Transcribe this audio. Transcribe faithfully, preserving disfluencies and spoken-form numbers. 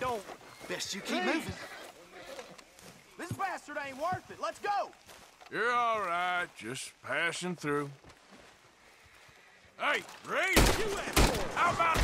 don't. Best you keep moving. This bastard ain't worth it. Let's go. You're all right, just passing through. Hey, Reed! You asshole! How about